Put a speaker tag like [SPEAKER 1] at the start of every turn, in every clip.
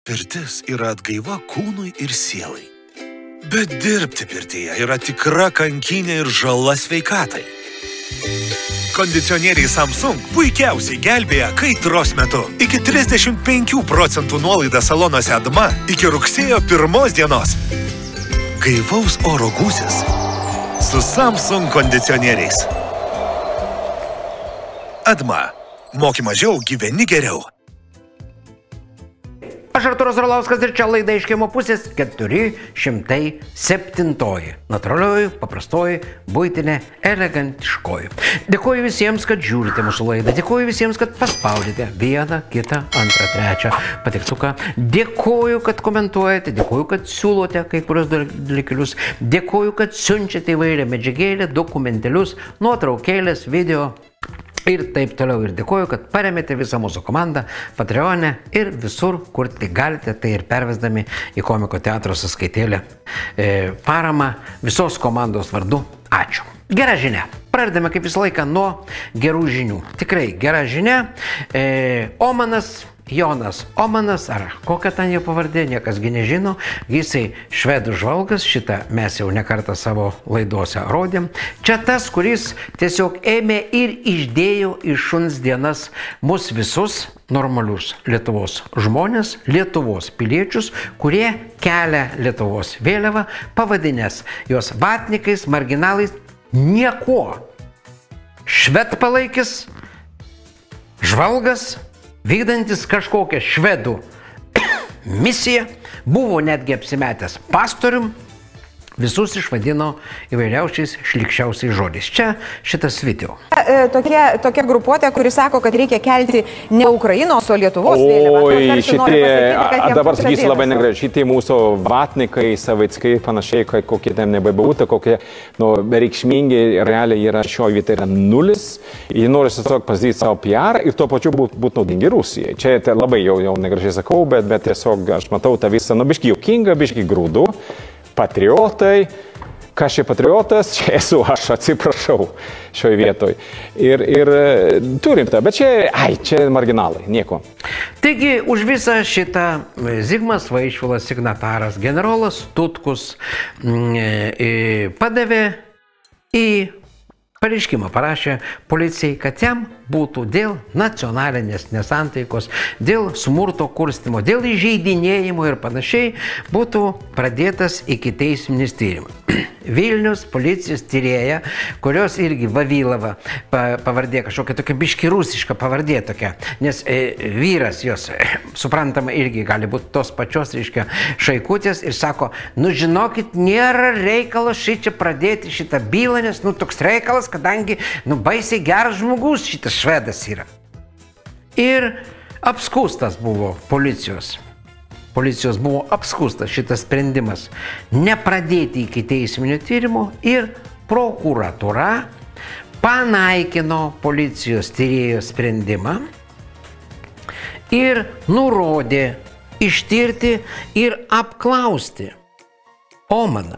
[SPEAKER 1] Pirtis yra atgaiva kūnui ir sielai. Bet dirbti pirtyje yra tikra kankinė ir žala sveikatai. Kondicionieriai Samsung puikiausiai gelbėja kaitros metu. Iki 35% nuolaida salonuose Adma iki rugsėjo 1 dienos. Gaivaus oro gūsis su Samsung kondicionieriais. Adma. Moki mažiau, gyveni geriau.
[SPEAKER 2] Aš Artūras Orlauskas ir čia laida iš Kiemo pusės 407. Natūralioji, paprastoji, buitinė, elegantiškoji. Dėkuoju visiems, kad žiūrite mūsų laidą. Dėkuoju visiems, kad paspaudėte vieną, kitą, antrą, trečią patiktuką. Dėkuoju, kad komentuojate. Dėkuoju, kad siūlote kai kurios dalykėlius. Dėkuoju, kad siunčiate įvairią medžiagėlę, dokumentėlius, nuotraukėlės, video. Ir taip toliau. Ir dėkuoju, kad paremėte visą mūsų komandą Patreone ir visur, kur tik galite, tai ir pervesdami į Komiko teatro sąskaitėlę paramą visos komandos vardu. Ačiū. Gera žinia. Pradedame kaip visą laiką nuo gerų žinių. Tikrai gera žinia. Jonas Omanas, ar kokia ten jo pavardė, niekasgi nežino. Jisai švedų žvalgas, šitą mes jau nekartą savo laidose rodėm. Čia tas, kuris tiesiog ėmė ir išdėjo iš šuns dienas mus visus normalius Lietuvos žmonės, Lietuvos piliečius, kurie kelia Lietuvos vėliavą, pavadinęs juos vatnikais, marginalais, niekuo. Švedpalaikis, žvalgas, vykdantis kažkokią švedų misiją, buvo netgi apsimetęs pastorium, visus išvadino įvairiausiais šlykščiausiais žodžiais. Čia šitas video.
[SPEAKER 3] Tokia grupuotė, kuri sako, kad reikia kelti ne Ukrainos, o Lietuvos vėliavą.
[SPEAKER 4] Oi, dabar sakysiu labai negražiai, šitie mūsų vatnikai, savickai, panašiai, kokie ten nebebūtų, kokie reikšmingi realiai yra šio vietoj yra nulis. Jie nori tiesiog pasidaryti savo PR ir tuo pačiu būtų naudingi Rusijai. Čia labai jau negražiai sakau, bet tiesiog aš matau tą visą, biškį juokingą, biškį grūdų. Patriotai, kas čia patriotas, čia esu aš, atsiprašau šioje vietoje. Ir turim tą, bet čia marginalai, nieko.
[SPEAKER 2] Taigi, už visą šitą Zigmas Vaišvilas, signataras, generolas Tutkus padavė į pareiškimą, parašė policijai, kad jam būtų dėl nacionalinės nesantaikos, dėl smurto kurstymo, dėl įžeidinėjimo ir panašiai būtų pradėtas ikiteisminis tyrimas. Vilnius policijos tyrėja, kurios irgi Vavilava pavardė, kažkokia tokia biški rusiška pavardė tokia, nes vyras jos, suprantama, irgi gali būti tos pačios, reiškia, Šaikutės ir sako, žinokit, nėra reikalo šičia pradėti šitą bylą, nes, toks reikalas, kadangi, baisiai geras žmogus šitas švedas yra. Ir apskūstas buvo policijos. Policijos buvo apskūstas šitas sprendimas nepradėti ikiteisminio tyrimo ir prokuratūra panaikino policijos tyrėjo sprendimą ir nurodė ištirti ir apklausti Omaną.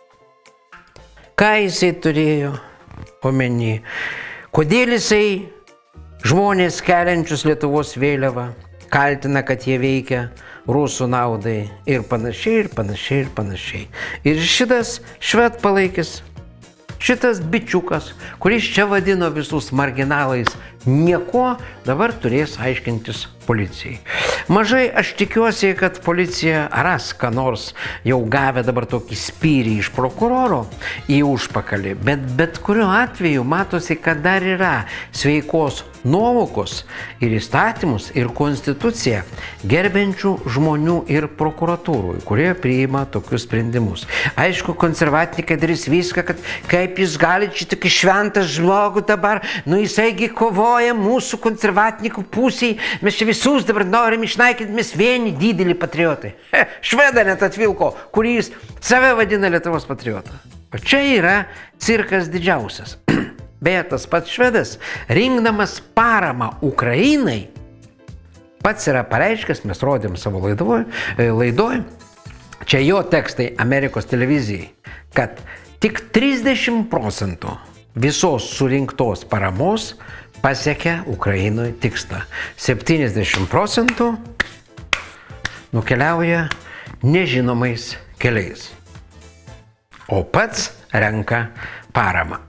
[SPEAKER 2] Ką jisai turėjo omeny? Kodėl jisai žmonės keliančius Lietuvos vėliavą kaltina, kad jie veikia rusų naudai ir panašiai, ir panašiai, ir panašiai. Ir šitas švedpalaikis, šitas bičiukas, kuris čia vadino visus marginalais nieko, dabar turės aiškintis policijai. Mažai aš tikiuosi, kad policija ras, ką nors jau gavę dabar tokį spyrį iš prokuroro į užpakalį, bet kuriuo atveju matosi, kad dar yra sveikos nuovokos ir įstatymus ir konstituciją gerbiančių žmonių ir prokuratūrų, kurie priima tokius sprendimus. Aišku, konservatininkai darys viską, kad kaip jis gali čia tokį šventą žmogų dabar, jisaigi kovoja mūsų konservatininkų pusiai, mes čia visus dabar norim išnaikinti, mes vieni dideli patriotai. Švedą net atvilko, kuris save vadina Lietuvos patriotą. O čia yra cirkas didžiausias. Beje, tas pats švedas, rinkdamas paramą Ukrainai, pats yra pareiškęs, mes rodėm savo laidoj, čia jo tekstai Amerikos televizijai, kad tik 30% visos surinktos paramos pasiekia Ukrainoje tikslą. 70% nukeliauja nežinomais keliais, o pats renka paramą.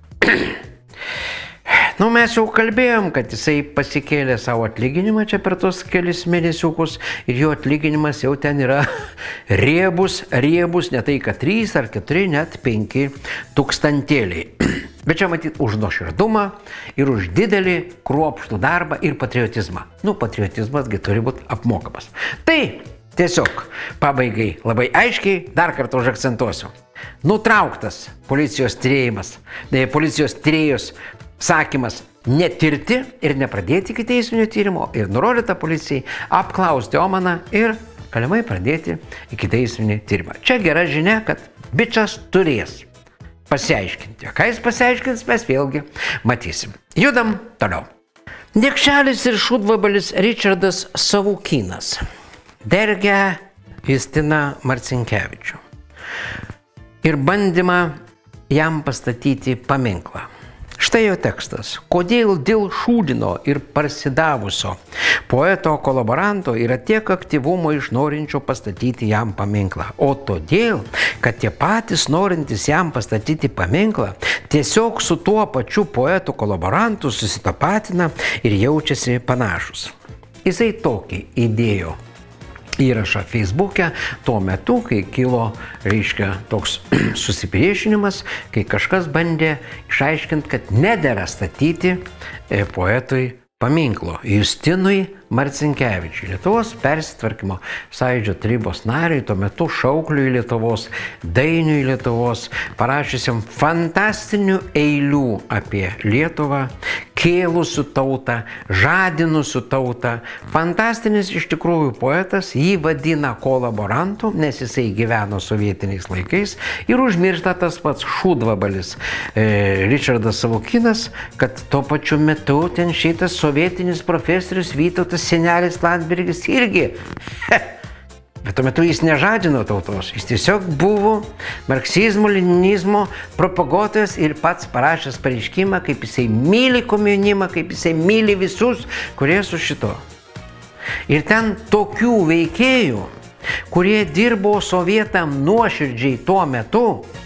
[SPEAKER 2] Mes jau kalbėjom, kad jisai pasikėlė savo atlyginimą čia per tos kelis mėnesiukus ir jo atlyginimas jau ten yra riebus, ne tai, kad 3 ar 4, net 5 tūkstantėliai. Bet čia matyt už nuoširdumą ir už didelį kruopštų darbą ir patriotizmą. Patriotizmasgi turi būti apmokamas. Tai tiesiog pabaigai labai aiškiai dar kartą užakcentuosiu. Nutrauktas policijos tyrėjos sakymas netirti ir nepradėti ikiteisminio tyrimo ir nurodyta policijai apklausti Omaną ir galimai pradėti ikiteisminį tyrimą. Čia gera žinia, kad bičas turės pasiaiškinti. Ką jis pasiaiškins, mes vėlgi matysim. Judam toliau. Niekšelis ir šūdvabalis Richardas Savukynas dergia Justiną Marcinkevičių ir bandymą jam pastatyti paminklą. Štai jo tekstas. Kodėl dėl šūdino ir parsidavusio poeto kolaboranto yra tiek aktyvumo iš norinčio pastatyti jam paminklą? O todėl, kad tie patys norintys jam pastatyti paminklą tiesiog su tuo pačiu poetu kolaborantu susitapatina ir jaučiasi panašus. Jisai tokį įdėjo įrašą Facebook'e tuo metu, kai kilo, toks susipriešinimas, kai kažkas bandė išaiškinti, kad nedera statyti poetui paminklo Justinui Marcinkevičiui, Lietuvos persitvarkymo sąjūdžio tarybos nariui, tuo metu šaukliui Lietuvos, dainiui Lietuvos, parašiusiam fantastinių eilių apie Lietuvą, kėlusių tautą, žadinusių tautą. Fantastinis iš tikrųjų poetas, jį vadina kolaborantu, nes jisai gyveno sovietiniais laikais ir užmiršta tas pats šūdvabalis Richardas Savukynas, kad tuo pačiu metu ten šitas sovietinis profesorius Vytautas senelis Landsbergis irgi. Bet tuo metu jis nežadino tautos, jis tiesiog buvo marksizmo, leninizmo propaguotojas ir pats parašęs pareiškimą, kaip jisai myli komjaunimą, kaip jisai myli visus, kurie su šito. Ir ten tokių veikėjų, kurie dirbo sovietam nuoširdžiai tuo metu,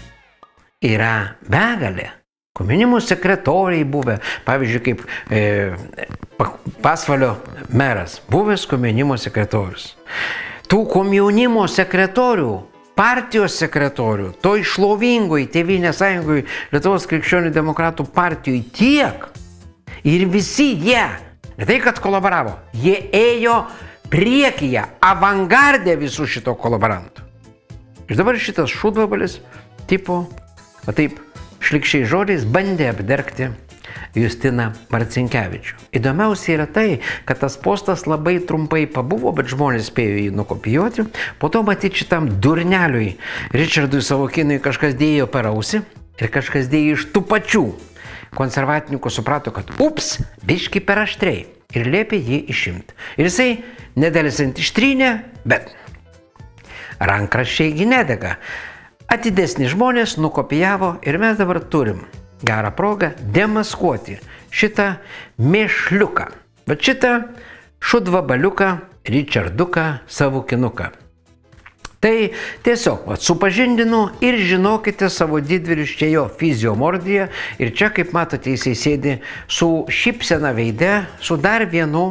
[SPEAKER 2] yra begalė. Komjaunimo sekretoriai buvę, pavyzdžiui, kaip Pasvalio meras, buvęs komjaunimo sekretorius. Tų komjaunimo sekretorių, partijos sekretorių, toj šlovingoj Tėvynės sąjungoj Lietuvos krikščionių demokratų partijoj tiek. Ir visi jie, ne tai kad kolaboravo, jie ėjo priekyje, avangardė visų šito kolaborantų. Ir dabar šitas šūdvabalis tipo, taip, šlikščiai žodžiais bandė apdergti Justiną Marcinkevičių. Įdomiausia yra tai, kad tas postas labai trumpai pabuvo, bet žmonės spėjo jį nukopijuoti. Po to matyti šitam durneliui Richardui Savukynui kažkas dėjo per ausį ir kažkas dėjo iš tų pačių konservatininkų suprato, kad ups, biški per aštriai ir liepė jį išimti. Ir jisai nedėlisant ištrynė, bet rankraščiai nedega. Atidesni žmonės nukopijavo ir mes dabar turim gerą progą demaskuoti šitą mėšliuką, bet šitą šūdvabaliuką Richarduką Savukynuką. Tai tiesiog supažindinu ir žinokite savo didvyriščią jo fiziomordiją ir čia, kaip matote, jisai sėdi su šypsena veide, su dar vienu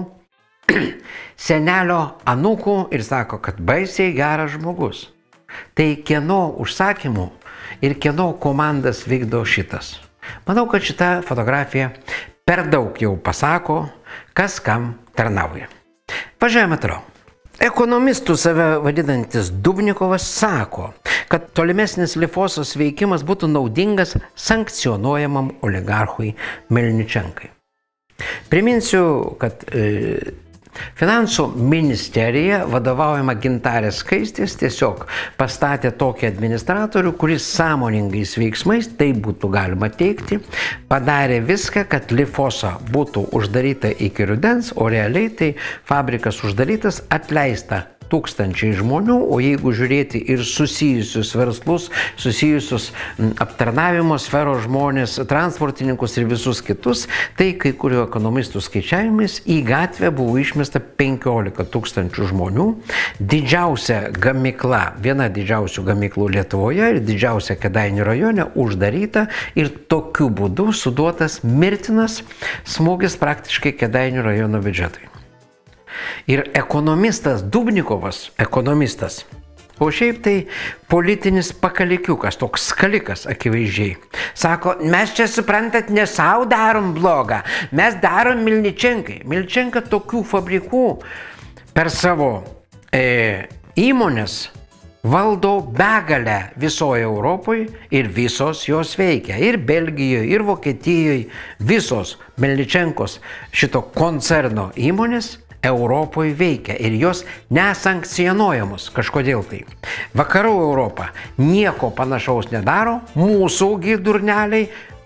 [SPEAKER 2] senelio anūku ir sako, kad baisiai geras žmogus. Tai kieno užsakymų ir kieno komandas vykdo šitas. Manau, kad šita fotografija per daug jau pasako, kas kam tarnauja. Važiuojame toliau. Ekonomistų save vadinantis Dubnikovas sako, kad tolimesnis Lifosos veikimas būtų naudingas sankcionuojamam oligarchui Melničenkai. Priminsiu, kad Finansų ministerija, vadovaujama Gintarės Skaistės, tiesiog pastatė tokį administratorių, kuris sąmoningais veiksmais, tai būtų galima teikti, padarė viską, kad Lifosa būtų uždaryta iki rudens, o realiai tai fabrikas uždarytas, atleista tūkstančiai žmonių, o jeigu žiūrėti ir susijusius verslus, susijusius aptarnavimo sferos žmonės, transportininkus ir visus kitus, tai kai kurių ekonomistų skaičiavimais į gatvę buvo išmesta 15 tūkstančių žmonių. Didžiausia gamykla, viena didžiausių gamyklų Lietuvoje ir didžiausia Kėdainių rajone uždaryta ir tokiu būdu suduotas mirtinas smūgis praktiškai Kėdainių rajono biudžetui. Ir ekonomistas Dubnikovas, o šiaip tai politinis pakalikiukas, toks skalikas akivaizdžiai, sako, mes čia suprantat, ne savo darom blogą, mes darom Milničenkai. Milničenka tokių fabrikų per savo įmonės valdo begalę visoje Europoje ir visos jos veikia. Ir Belgijoje, ir Vokietijoje, visos Milničenkos šito koncerno įmonės Europoje veikia ir jos nesankcionuojamos kažkodėl tai. Vakarų Europa nieko panašaus nedaro, mūsųgi durneliai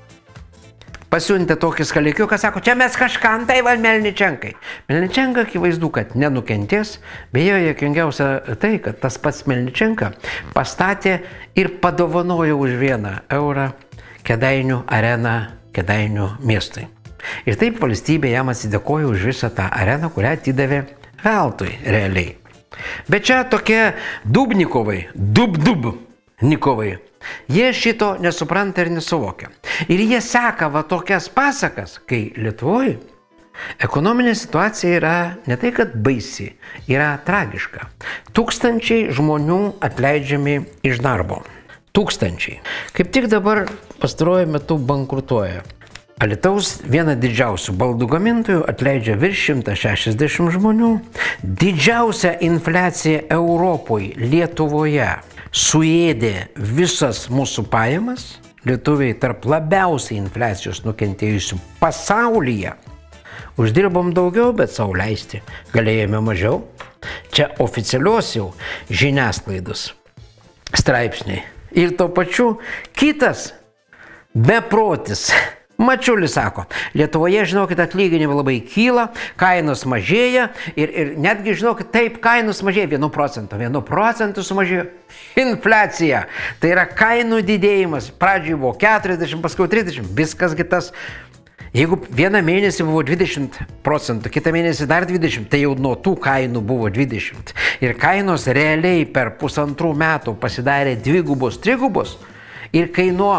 [SPEAKER 2] pasiuntė tokį skalikiuką, sako, čia mes kažkam tai va Milničenkai. Milničenka akivaizdu, kad nenukentės, beje, juokingiausia tai, kad tas pats Milničenka pastatė ir padovanojo už 1 eurą Kėdainių areną Kėdainių miestui. Ir taip valstybė jam atsidėkojo už visą tą areną, kurią atidavė veltui realiai. Bet čia tokie Dubnikovai, Dubnikovai, jie šito nesupranta ir nesuvokia. Ir jie seka va tokias pasakas, kai Lietuvoje ekonominė situacija yra ne tai, kad baisi, yra tragiška. Tūkstančiai žmonių atleidžiami iš darbo. Tūkstančiai. Kaip tik dabar pastaruoju metu bankrutuoja. Alytaus viena didžiausių baldų gamintojų atleidžia virš 160 žmonių. Didžiausia infliacija Europoje, Lietuvoje suėdė visas mūsų pajamas. Lietuviai tarp labiausiai infliacijos nukentėjusių pasaulyje. Uždirbom daugiau, bet sau leisti galėjome mažiau. Čia oficialios jau žiniasklaidos straipsniai. Ir to pačiu kitas beprotis Mačiulis sako, Lietuvoje, žinokit, atlyginimai labai kyla, kainos mažėja ir netgi, žinokit, taip, kainos mažėja 1% sumažėjo infliacija. Tai yra kainų didėjimas. Pradžioje buvo 40, paskui 30, viskas kitas. Jeigu vieną mėnesį buvo 20%, kitą mėnesį dar 20%, tai jau nuo tų kainų buvo 20%. Ir kainos realiai per 1,5 metų pasidarė 2-3. Ir kai nuo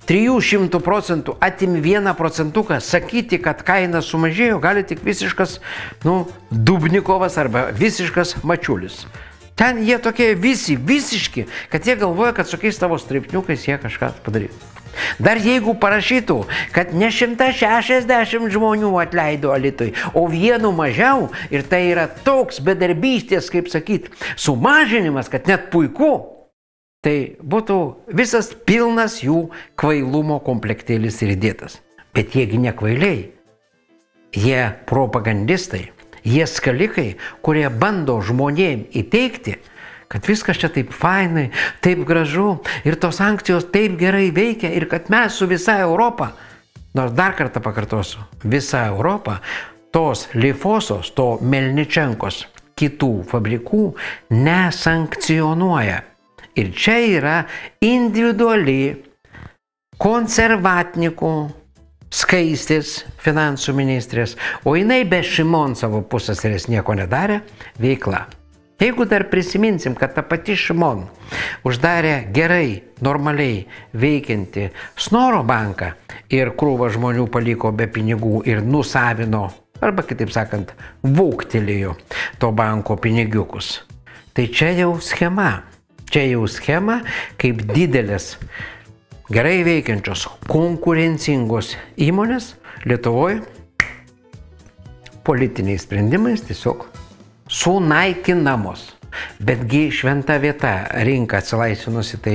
[SPEAKER 2] 300% atim 1%, sakyti, kad kaina sumažėjo, gali tik visiškas, Dubnikovas arba visiškas Mačiulis. Ten jie tokie visiški, kad jie galvoja, kad su tokiais tavo straipsniukais jie kažką padarys. Dar jeigu parašytų, kad ne 160 žmonių atleido Alytui, o 1 mažiau, ir tai yra toks bedarbystės, kaip sakyt, sumažinimas, kad net puiku, tai būtų visas pilnas jų kvailumo komplektėlis ir įdėtas. Bet jiegi ne kvailiai, jie propagandistai, jie skalikai, kurie bando žmonėm įteikti, kad viskas čia taip fainai, taip gražu ir tos sankcijos taip gerai veikia ir kad mes su visa Europa, nors dar kartą pakartosiu, visa Europa, tos Lifosos, to Milničenkos, kitų fabrikų nesankcionuoja. Ir čia yra individuali konservatnikų Skaistės finansų ministrės, o jinai be Šimon savo pusseserės nieko nedarė, veikla. Jeigu dar prisiminsim, kad ta pati Šimon uždarė gerai, normaliai veikianti Snoro banką ir krūvą žmonių paliko be pinigų ir nusavino, arba kitaip sakant, vūktelėjo to banko pinigiukus, tai čia jau schema. Čia jau schema, kaip didelės, gerai veikiančios, konkurencingos įmonės Lietuvoje politiniais sprendimais tiesiog sunaikinamos. Betgi šventa vieta, rinka atsilaisvinusi, tai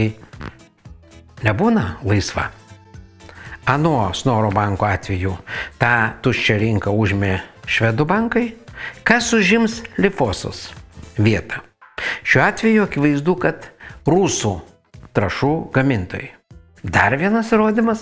[SPEAKER 2] nebūna laisva. Anuo Snoro banko atveju tą tuščią rinką užėmė švedų bankai, kas užims Lifosos vietą. Šiuo atveju akivaizdu, kad rusų trąšų gamintojai. Dar vienas įrodymas,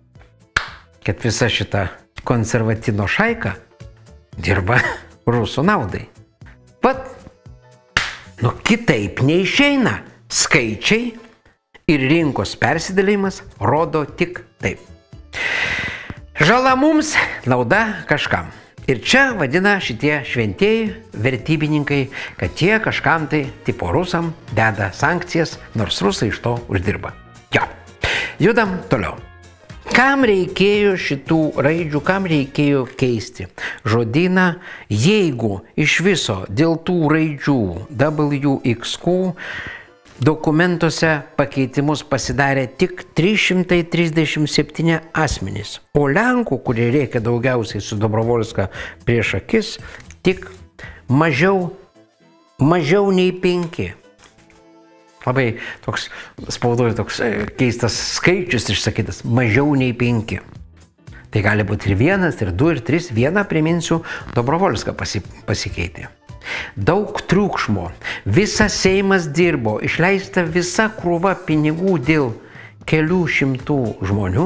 [SPEAKER 2] kad visa šita konservatino šaika dirba rusų naudai. Pat Nu, kitaip neišeina. Skaičiai ir rinkos persidalimas rodo tik taip. Žala mums, nauda kažkam. Ir čia vadina šitie šventieji vertybininkai, kad jie kažkam tai, tipo rusam, deda sankcijas, nors rusai iš to uždirba. Jo. Judam toliau. Kam reikėjo šitų raidžių, kam reikėjo keisti žodyną, jeigu iš viso dėl tų raidžių WXQ dokumentuose pakeitimus pasidarė tik 337 asmenys, o Lenkų, kurie reikia daugiausiai su Dobrovolska prieš akis, tik mažiau nei 5. Labai toks spaudoje toks keistas skaičius išsakytas, mažiau nei 5. Tai gali būti ir 1, ir 2, ir 3. Vieną, priminsiu, Dobrovolska pasikeitė. Daug triukšmo, visas Seimas dirbo, išleista visa krūva pinigų dėl kelių šimtų žmonių,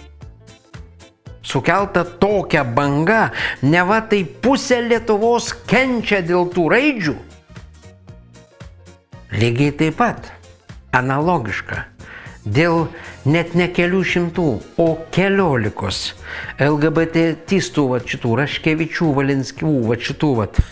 [SPEAKER 2] sukelta tokia banga, neva tai pusė Lietuvos kenčia dėl tų raidžių. Lygiai taip pat, analogiška, dėl net ne kelių šimtų, o keliolikos LGBT-tistų, šitų Raškevičių, Valinskių, šitų,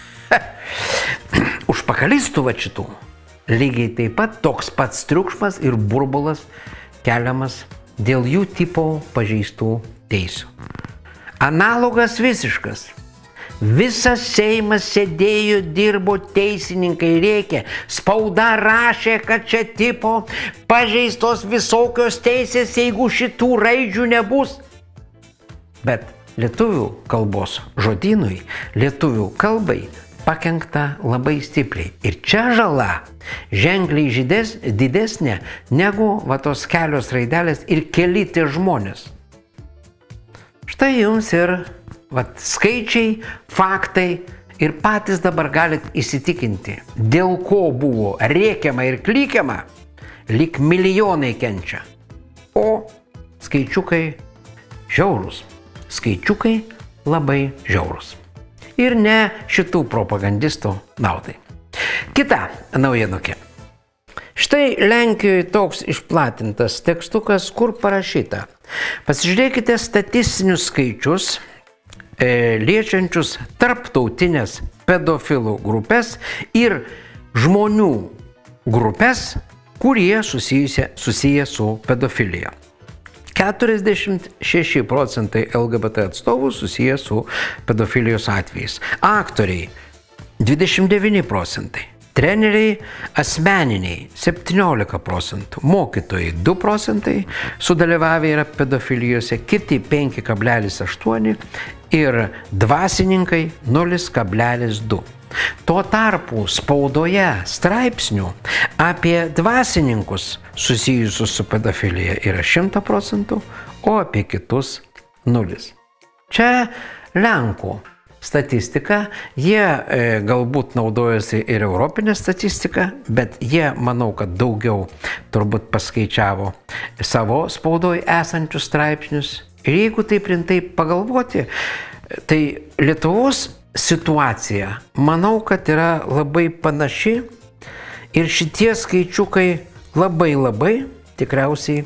[SPEAKER 2] užpakalistų šitų. Lygiai taip pat toks pats triukšmas ir burbulas keliamas dėl jų tipo pažeistų teisių. Analogas visiškas. Visas Seimas sėdėjo, dirbo, teisininkai rėkė, spauda rašė, kad čia tipo pažeistos visokios teisės, jeigu šitų raidžių nebus. Bet lietuvių kalbos žodynui, lietuvių kalbai pakenkta labai stipriai. Ir čia žala ženkliai didesnė negu tos kelios raidelės ir keli tie žmonės. Štai jums ir skaičiai, faktai ir patys dabar galit įsitikinti, dėl ko buvo rėkiama ir klykiama, lyg milijonai kenčia. O skaičiukai žiaurūs. Skaičiukai labai žiaurūs. Ir ne šitų propagandistų naudai. Kita naujienukė. Štai Lenkijoje toks išplatintas tekstukas, kur parašyta. Pasižiūrėkite statistinius skaičius liečiančius tarptautinės pedofilų grupės ir žmonių grupės, kurie susiję su pedofilija. 46% LGBT atstovų susiję su pedofilijos atvejais. Aktoriai 29%. Treneriai asmeniniai 17%, mokytojai 2% sudalyvavę yra pedofilijose, kiti 5,8% ir dvasininkai 0,2%. Tuo tarpu spaudoje straipsnių apie dvasininkus susijusius su pedofilija yra 100%, o apie kitus 0%. Čia Lenkų statistika, jie galbūt naudojasi ir europinę statistiką, bet jie, manau, kad daugiau turbūt paskaičiavo savo spaudoje esančius straipsnius. Ir jeigu taip rimtai pagalvoti, tai Lietuvos situacija, manau, kad yra labai panaši ir šitie skaičiukai labai tikriausiai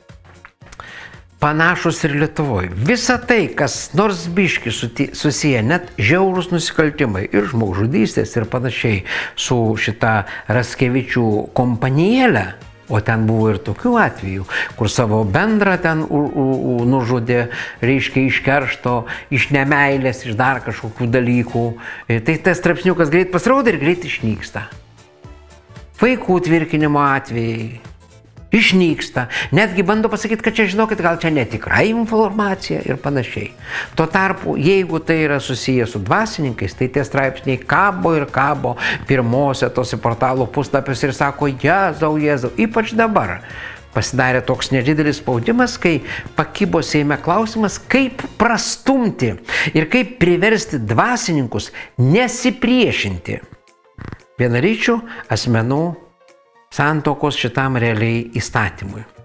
[SPEAKER 2] panašus ir Lietuvoje. Visa tai, kas nors biški susiję, net žiaurūs nusikaltimai ir žmogžudystės ir panašiai su šita Raskevičių kompanijėlė, o ten buvo ir tokių atvejų, kur savo bendrą ten nužudė, reiškia iš keršto, iš nemeilės, iš dar kažkokių dalykų. Tai tas straipsniukas greit pasirodo ir greit išnyksta. Vaikų tvirkinimo atvejai išnyksta. Netgi bando pasakyti, kad čia, žinokit, gal čia netikra informacija ir panašiai. Tuo tarpu, jeigu tai yra susiję su dvasininkais, tai tie straipsniai kabo ir kabo pirmose tose portalų puslapiuose ir sako, Jėzau, ypač dabar pasidarė toks nedidelis spaudimas, kai pakibo Seime klausimas, kaip prastumti ir kaip priversti dvasininkus nesipriešinti vienalyčių asmenų santuokos šitam realiai įstatymui.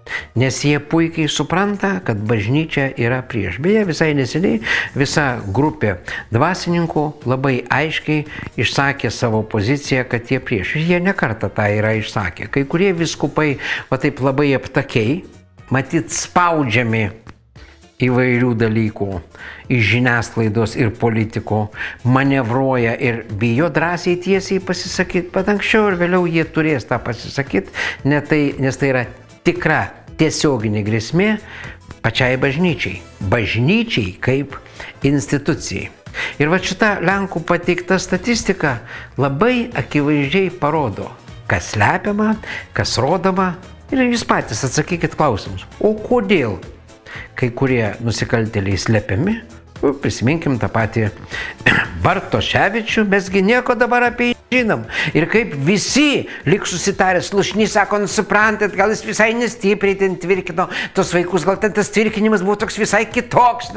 [SPEAKER 2] Nes jie puikiai supranta, kad bažnyčia yra prieš. Beje, visai neseniai visa grupė dvasininkų labai aiškiai išsakė savo poziciją, kad jie prieš. Ir jie nekartą tą yra išsakę. Kai kurie viskupai, va taip labai aptakiai, matyt spaudžiami įvairių dalykų iš žiniasklaidos ir politikų, manevruoja ir bijo drąsiai tiesiai pasisakyti, bet anksčiau ir vėliau jie turės tą pasisakyti, nes tai yra tikra tiesioginė grėsmė pačiai bažnyčiai. Bažnyčiai kaip institucijai. Ir va šita Lenkų pateikta statistika labai akivaizdžiai parodo, kas slepiama, kas rodoma. Ir jūs patys atsakykit klausimus. O kodėl kai kurie nusikaltėliai slepiami? Prisiminkim tą patį Bartoševičių, mesgi nieko dabar apie jį žinom. Ir kaip visi lyg susitarė, Slušnys sako, suprantat, gal jis visai nestipriai ten tvirkino tos vaikus, gal ten tas tvirkinimas buvo toks visai kitoks.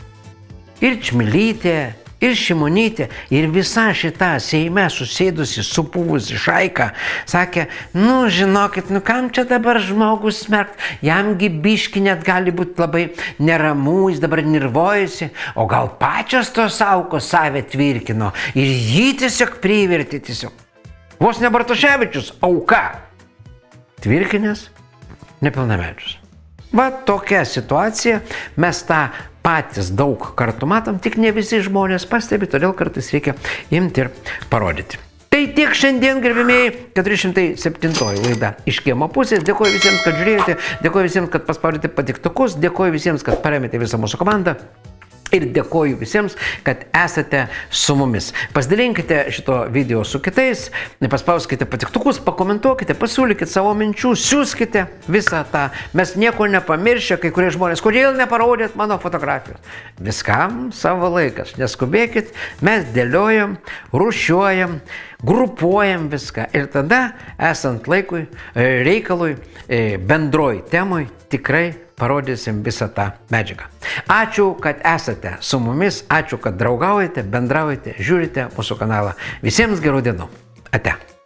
[SPEAKER 2] Ir Čmilytė, ir Šimonytė, ir visa šita Seime susėdusi, supūvusi šaika, sakė, žinokit, kam čia dabar žmogus smerkt, jamgi biški net gali būti labai neramu, jis dabar nervojasi, o gal pačios tos aukos save tvirkino ir jį tiesiog privertė tiesiog. Vos ne Bartoševičius, auka, tvirkinęs nepilnamečius. Va tokia situacija, mes tą patys daug kartų matom, tik ne visi žmonės pastebi, todėl kartais reikia imti ir parodyti. Tai tiek šiandien, gerbimieji, 407 laida iš Kiemo pusės. Dėkuoju visiems, kad žiūrėjote, dėkuoju visiems, kad paspaudėte patiktukus, dėkuoju visiems, kad paremėte visą mūsų komandą. Ir dėkoju visiems, kad esate su mumis. Pasidalinkite šito video su kitais, paspauskite patiktukus, pakomentuokite, pasiūlykite savo minčių, siūskite visą tą. Mes nieko nepamiršę, kai kurie žmonės, kodėl neparodėt mano fotografijos. Viskam savo laikas, neskubėkit, mes dėliojam, rūšiuojam, grupuojam viską. Ir tada, esant laikui, reikalui, bendroj temui, tikrai parodysim visą tą medžiagą. Ačiū, kad esate su mumis, ačiū, kad draugaujate, bendraujate, žiūrite mūsų kanalą. Visiems gerų dienų. Ate.